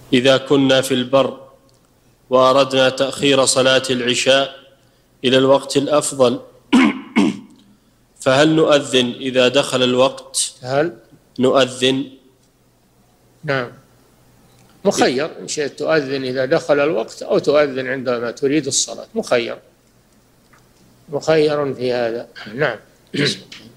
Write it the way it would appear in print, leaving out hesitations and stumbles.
إذا كنا في البر وأردنا تأخير صلاة العشاء إلى الوقت الأفضل فهل نؤذن إذا دخل الوقت؟ هل نؤذن؟ نعم، مخير، إن شئت تؤذن إذا دخل الوقت أو تؤذن عندما تريد الصلاة، مخير في هذا. نعم.